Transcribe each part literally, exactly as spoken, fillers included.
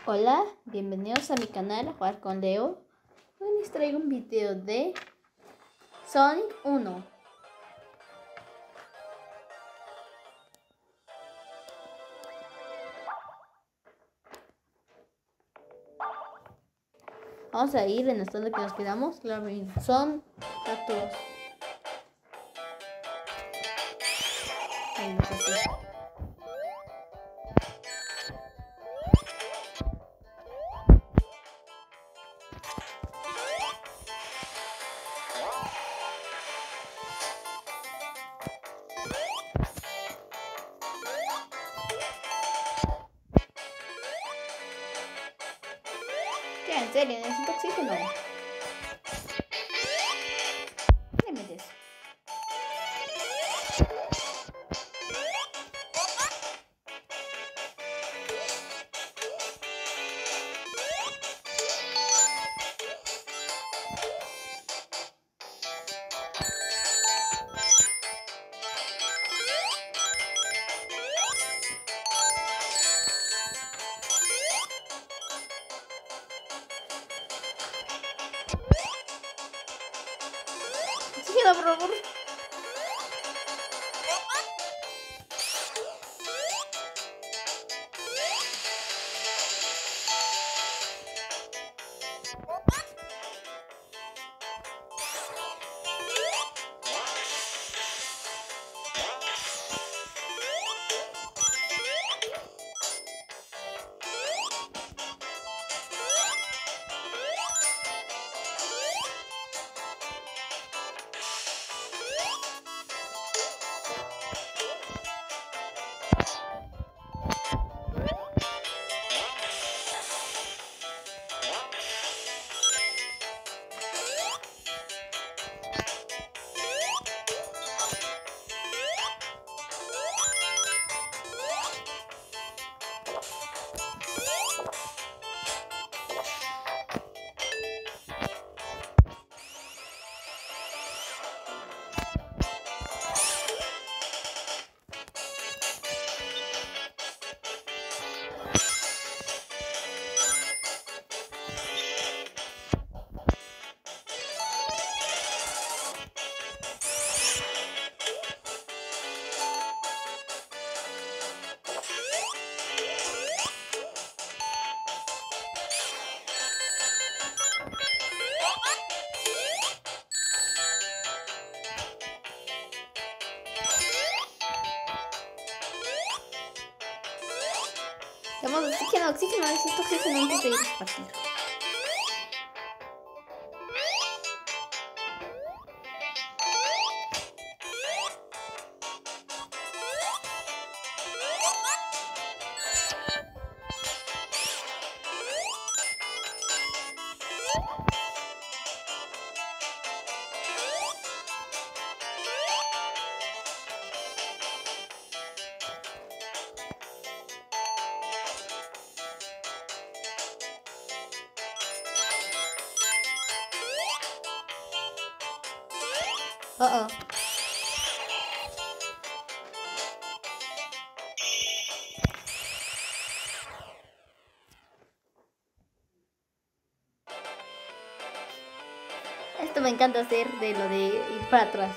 Hola, bienvenidos a mi canal a jugar con Leo. Hoy les traigo un video de Sonic uno. Vamos a ir en la zona que nos quedamos. Claro, son capturas. Ahí no sé si. Ya, en serio, necesito oxígeno. ¿Qué le metes? Oxígeno, por favor. Tenemos oxígeno, oxígeno, necesito oxígeno antes de ir a partir. Uh oh. Esto me encanta hacer de lo de ir para atrás.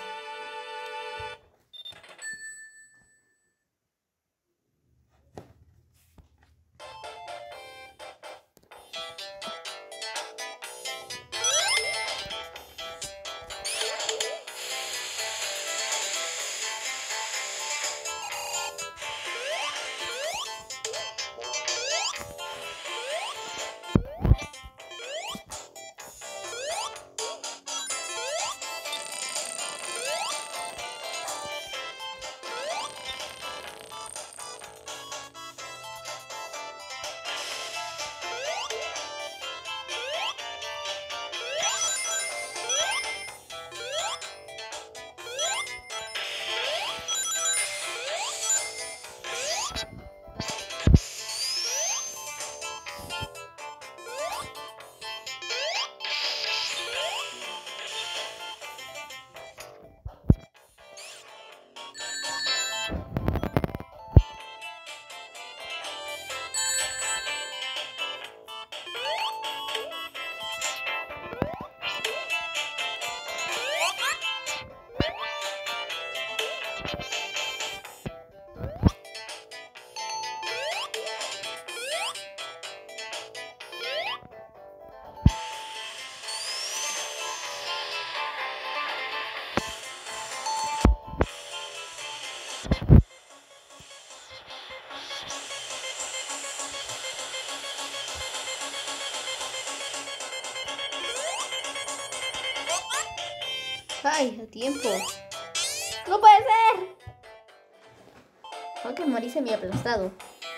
Ay, el tiempo. ¡No puede ser! Creo que morí semi aplastado.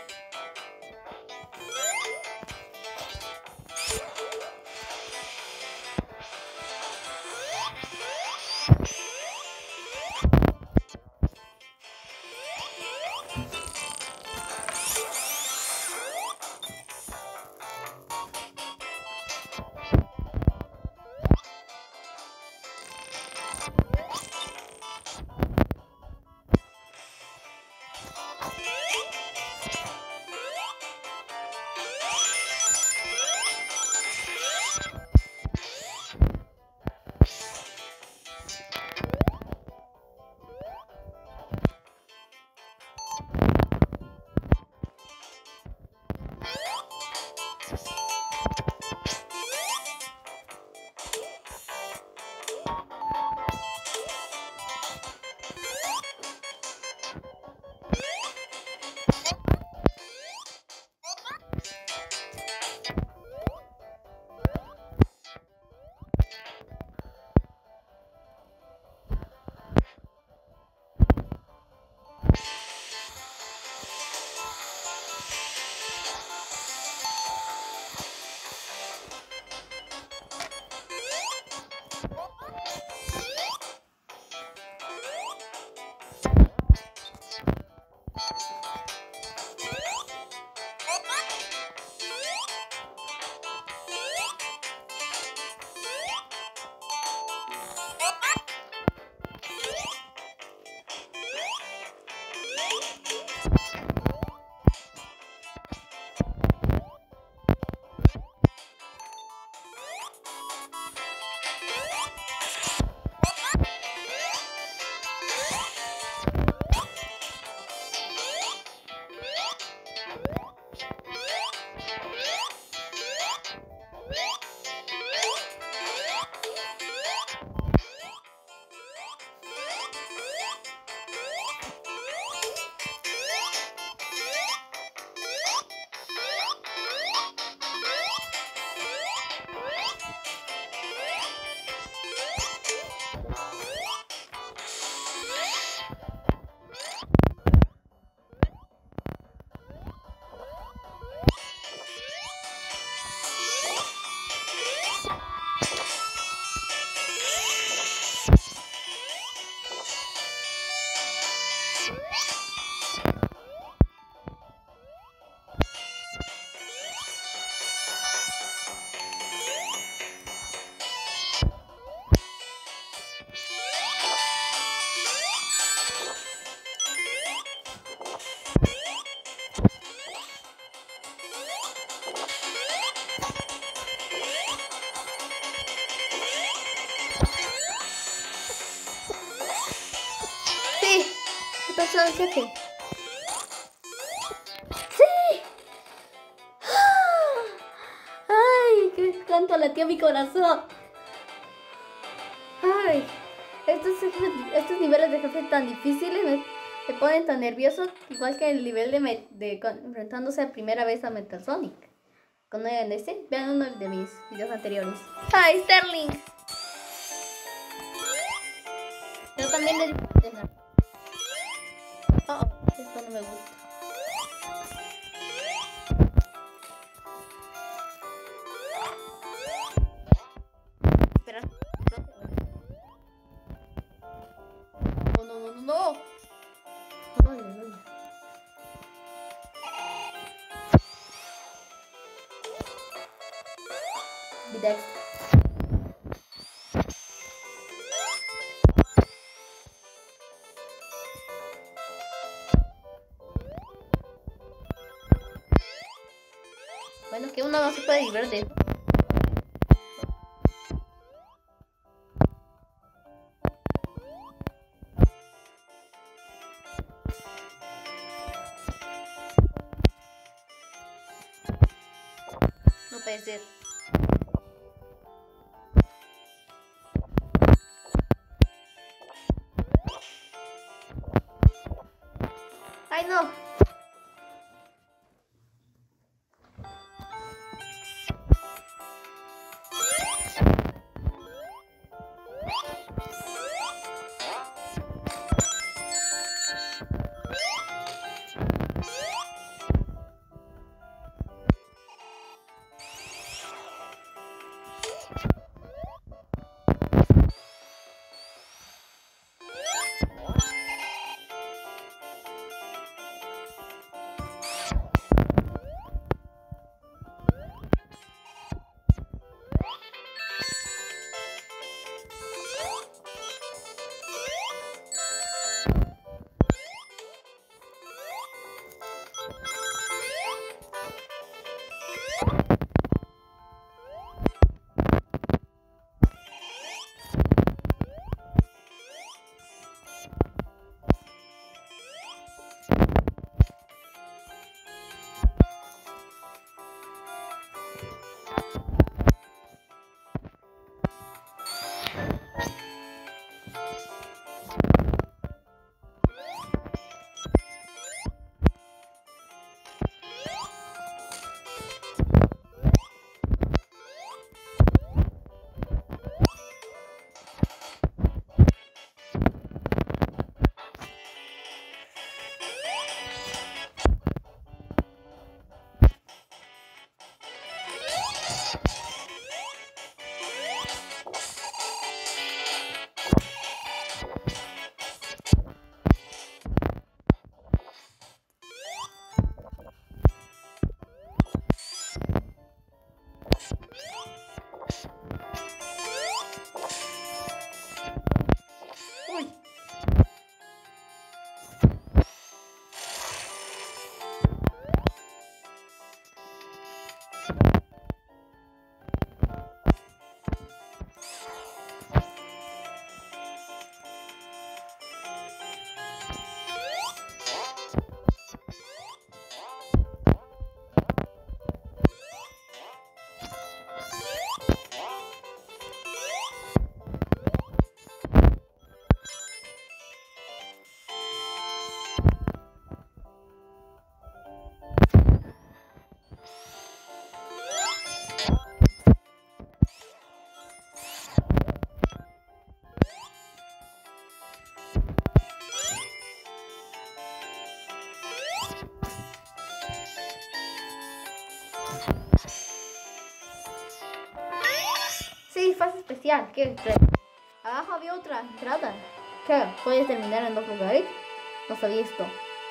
pasó al jefe? ¡Sí! ¡Ay! ¡Qué tanto latió mi corazón! ¡Ay! Estos, estos niveles de jefe tan difíciles me, me ponen tan nervioso, igual que el nivel de, me, de con, enfrentándose a primera vez a Metal Sonic. Cuando en este, vean uno de mis videos anteriores. ¡Ay, Sterling! Yo también le digo. Oh, esto no me gusta. Espera. No, no, no, no, no. Ay, ay, ay. Vida extra. Bueno, que uno no se puede librar de eso. No puede ser. ¡Ay, no! fase especial. ¿Qué? Abajo había otra entrada. ¿Qué? ¿Puedes terminar en dos lugares? No sabía esto.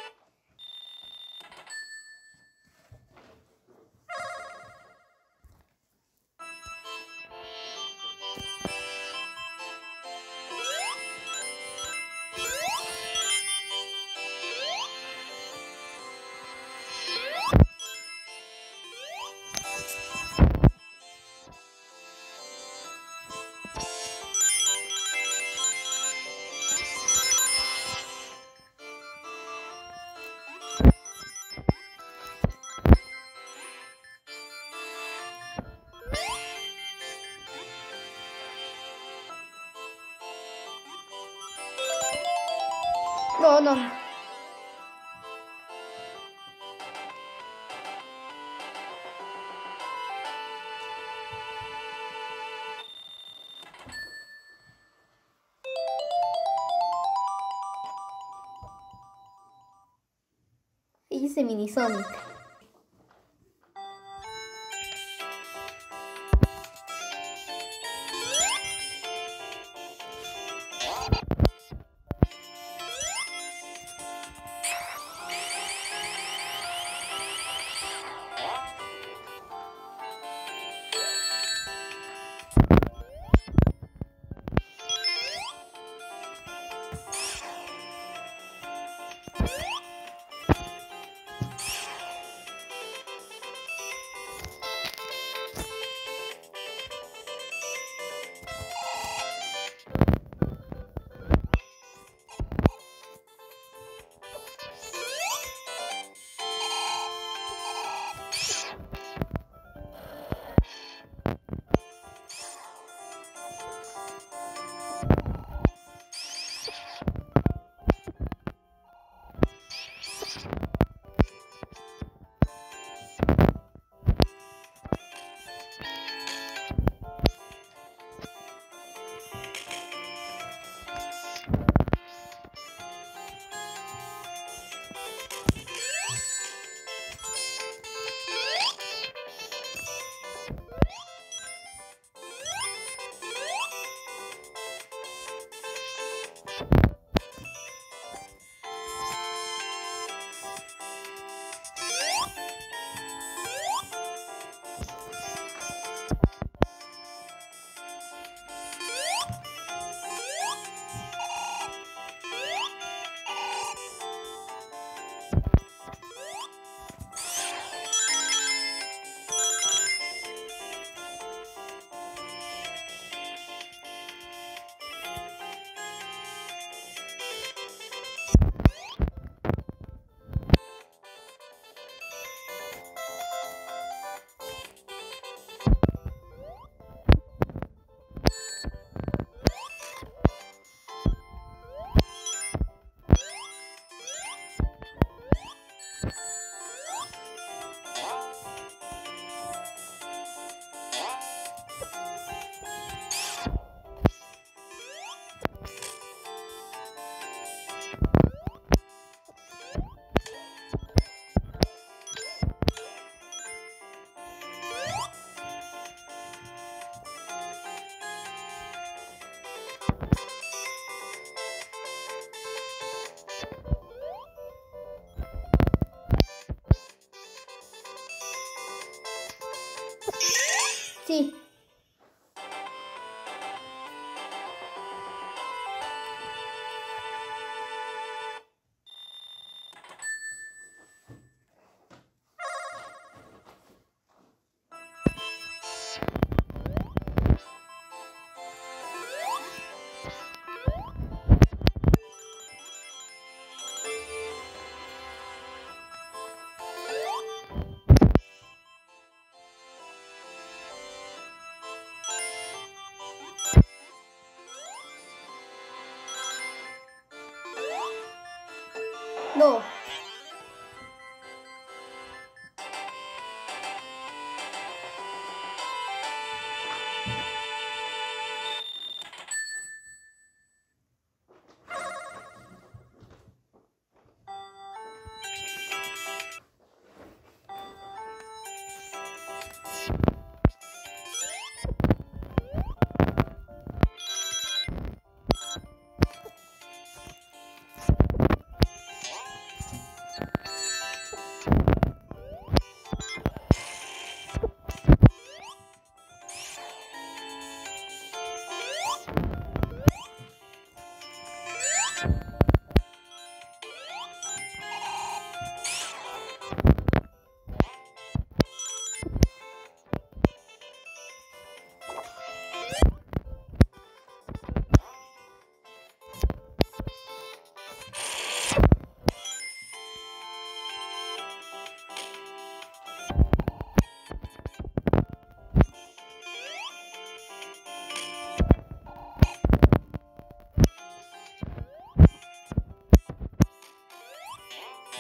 No, no. Hice mini Sonic. Sí. No.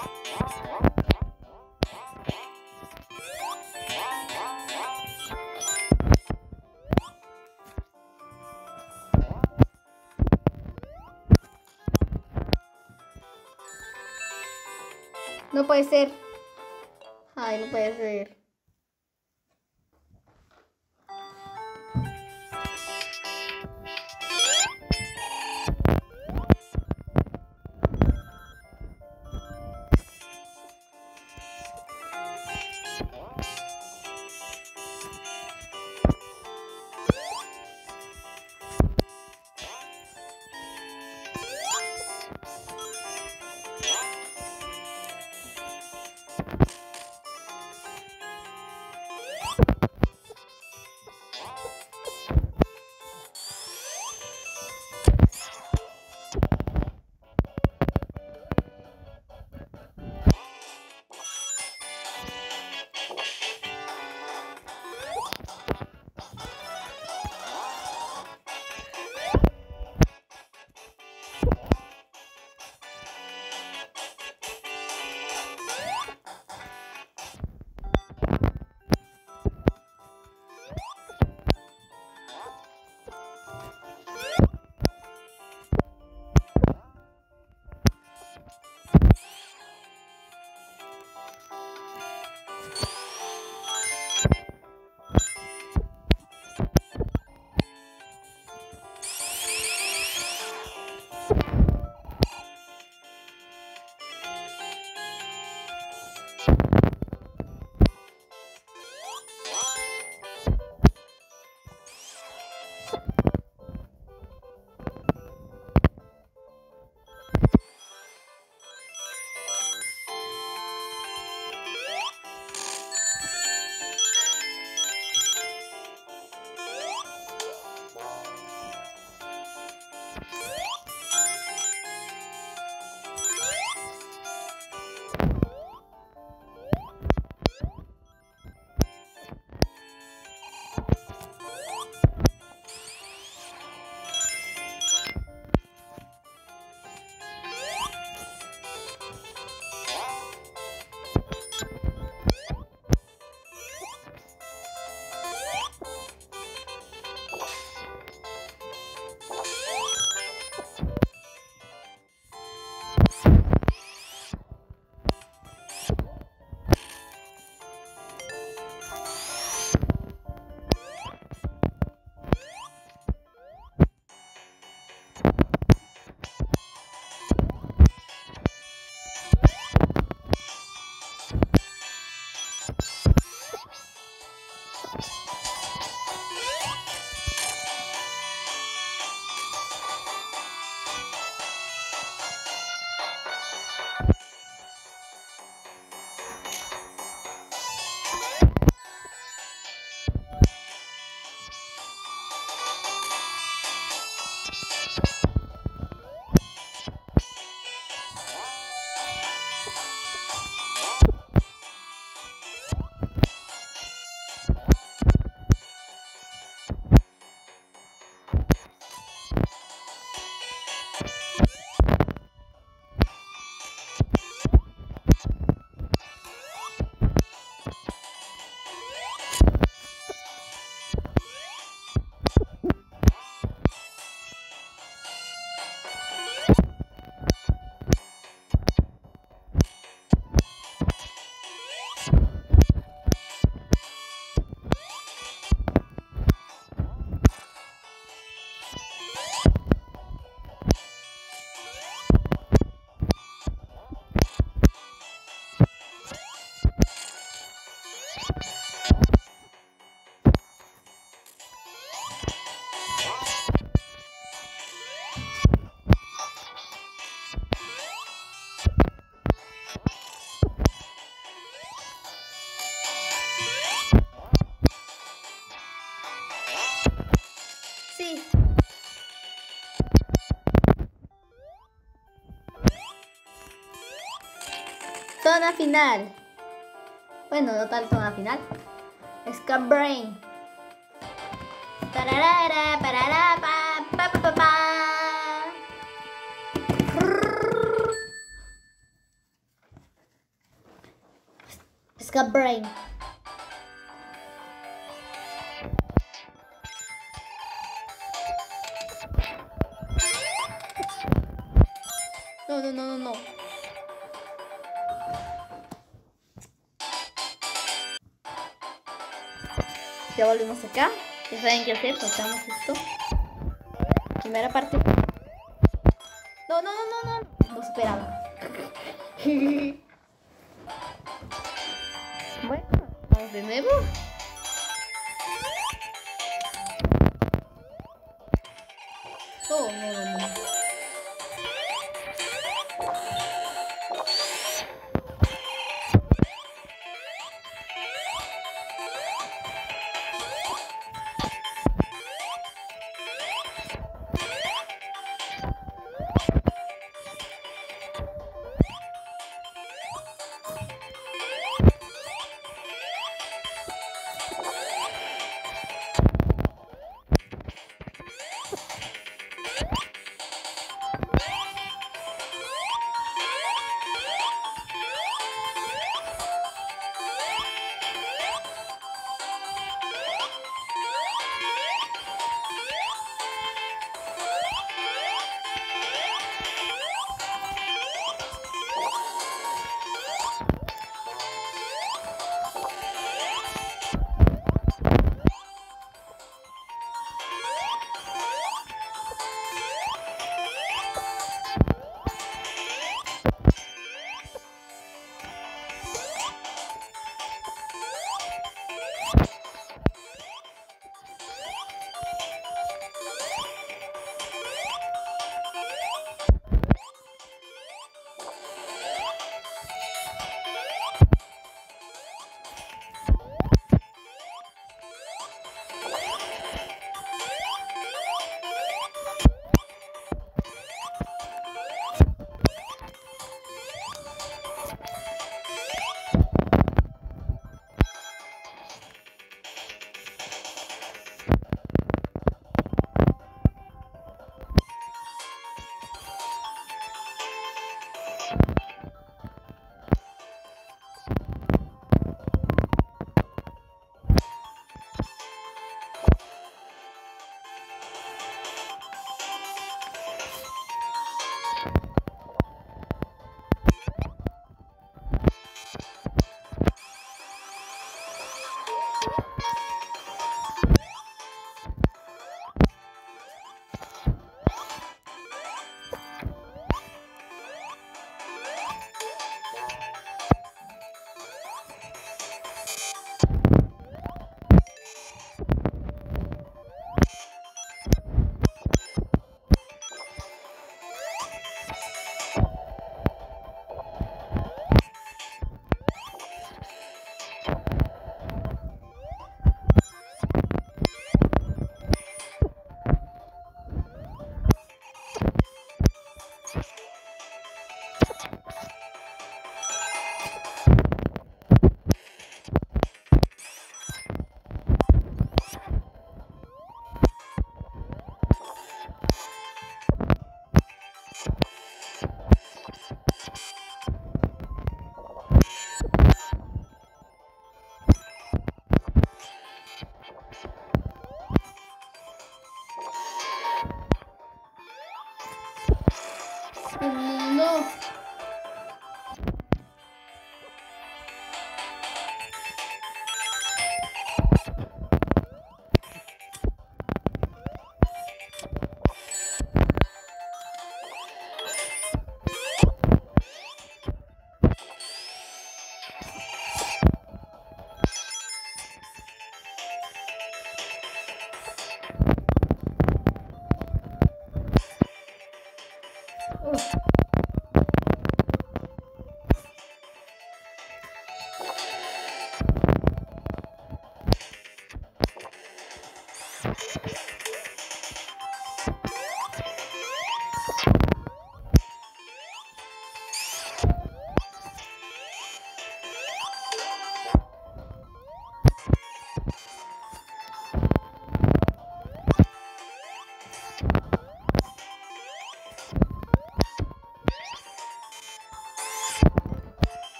No puede ser. Ay, no puede ser. Zona final. Bueno, no tal zona final. Scam Brain. Tararara, parará, pa, pa, pa, pa, pa. Scatbrain. No, no, no, no, no. Ya volvimos acá. Ya saben qué hacer, tocamos esto. Primera parte. No, no, no, no, no. No esperaba. Bueno, vamos de nuevo. Oh, no, no, no.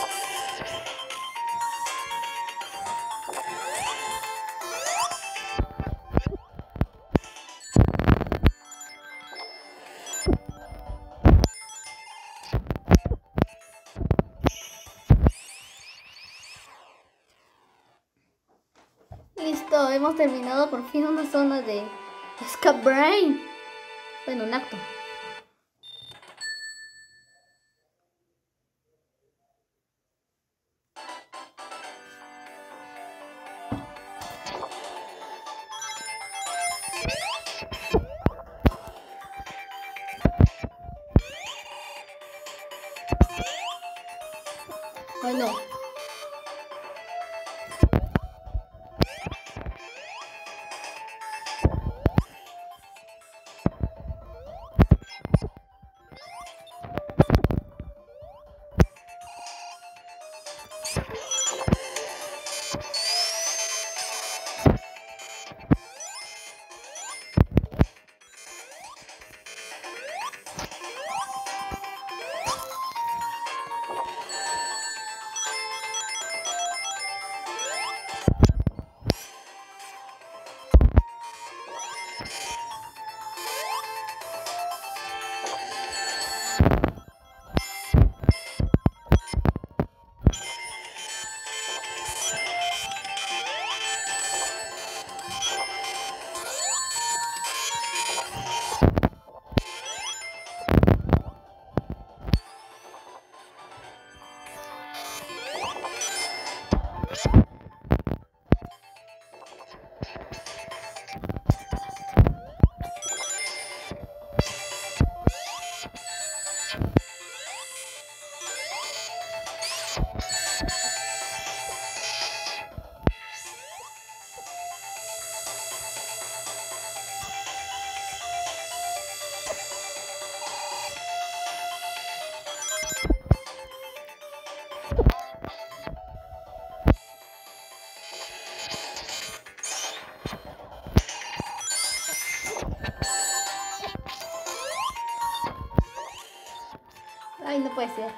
Listo, hemos terminado por fin una zona de Scatbrain. Bueno, un acto. Bueno. Ay, no puede ser.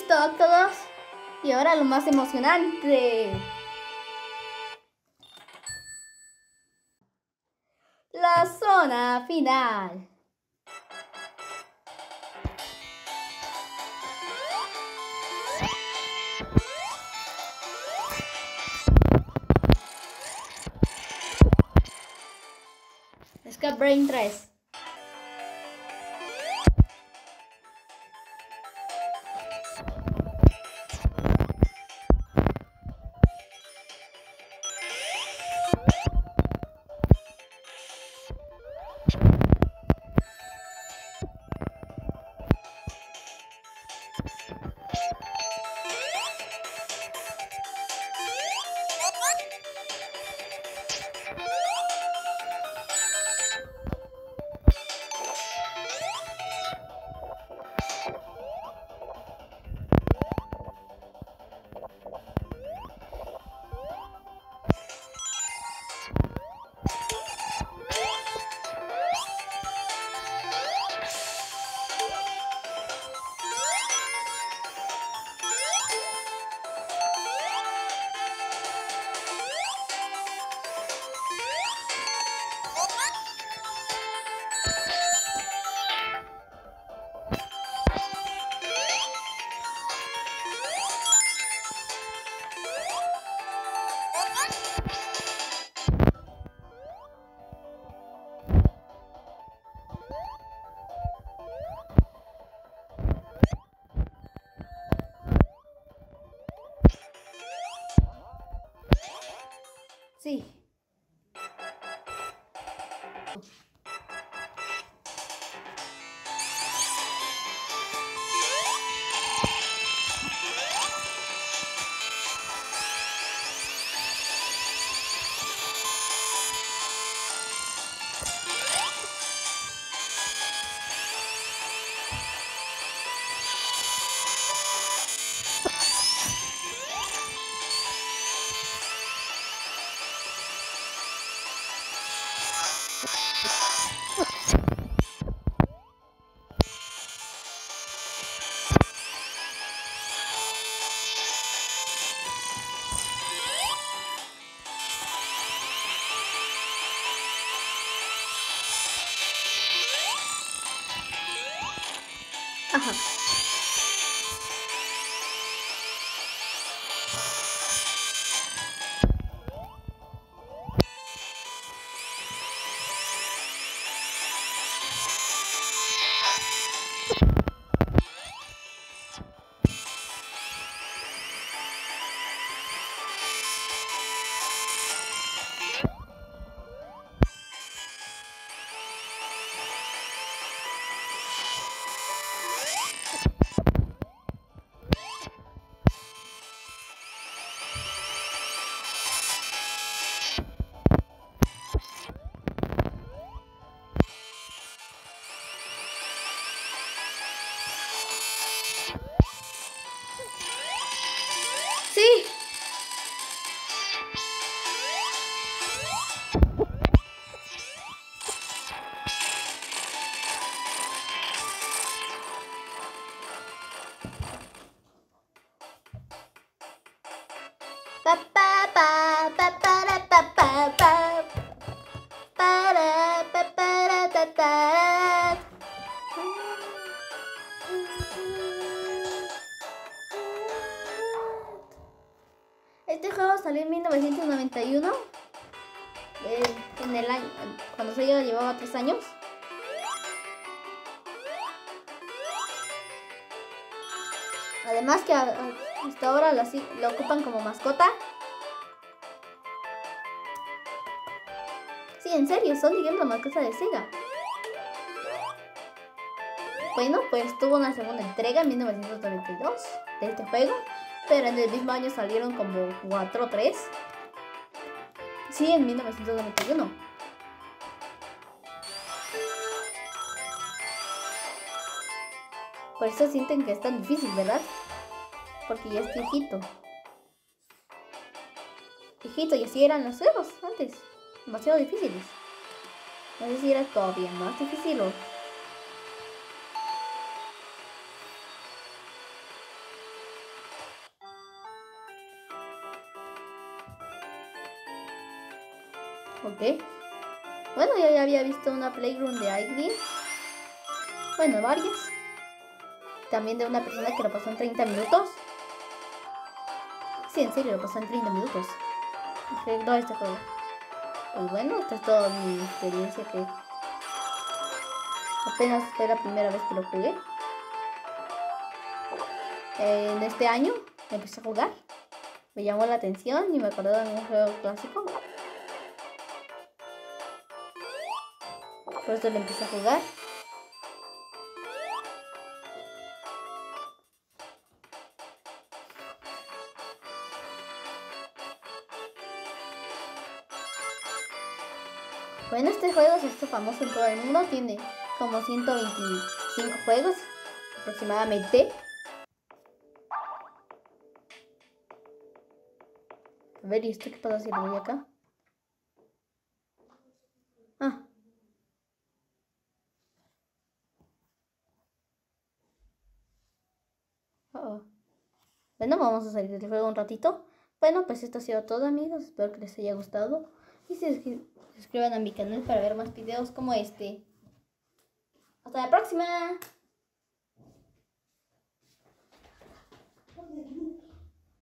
listo a todos. Y ahora lo más emocionante. La zona final. Escape Brain tres. Sí. Ajá. Sí. Pa pa pa pa para pa pa pa para pa para ta ta. Este juego salió en mil novecientos noventa y uno, eh, en el año cuando se llevaba tres años. Además que hasta ahora lo, lo ocupan como mascota. Sí, en serio, Sonic es la mascota de Sega. Bueno, pues tuvo una segunda entrega en mil novecientos noventa y dos de este juego, pero en el mismo año salieron como cuatro o tres. Sí, en mil novecientos noventa y uno. Por eso sienten que es tan difícil, ¿verdad? Porque ya es viejito. Viejito, y así eran los juegos antes. Demasiado difíciles. No sé si era todavía más difícil o... qué? Bueno, yo ya había visto una playroom de Igly. Bueno, varias. También de una persona que lo pasó en treinta minutos. Sí, en serio, lo pasó en treinta minutos. No este juego. Pues bueno, esta es toda mi experiencia que apenas fue la primera vez que lo jugué. Eh, en este año empecé a jugar. Me llamó la atención y me acordé de un juego clásico. Por eso lo empecé a jugar. Bueno, este juego se hizo famoso en todo el mundo. Tiene como ciento veinticinco juegos aproximadamente. A ver, ¿y esto qué pasa si lo voy acá? Ah. Oh. Bueno, vamos a salir del juego un ratito. Bueno, pues esto ha sido todo, amigos. Espero que les haya gustado. Y se suscriban a mi canal para ver más videos como este. Hasta la próxima.